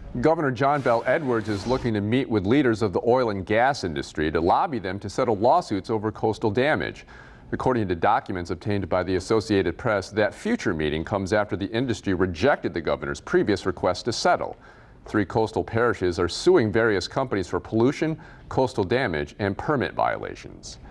Governor John Bel Edwards is looking to meet with leaders of the oil and gas industry to lobby them to settle lawsuits over coastal damage. According to documents obtained by the Associated Press, that future meeting comes after the industry rejected the governor's previous request to settle. 3 coastal parishes are suing various companies for pollution, coastal damage, and permit violations.